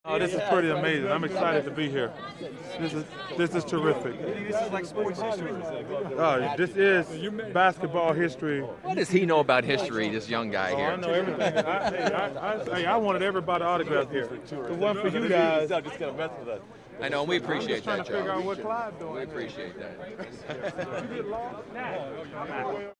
Oh, this is pretty amazing. I'm excited to be here. This is terrific. This is like sports history. Oh, this is basketball history. What does he know about history, this young guy Oh, here? I know everything. I wanted everybody autographed here. If it wasn't for you guys. I know, and we appreciate Trying that, to figure Joe. out what Clyde doing. We appreciate that.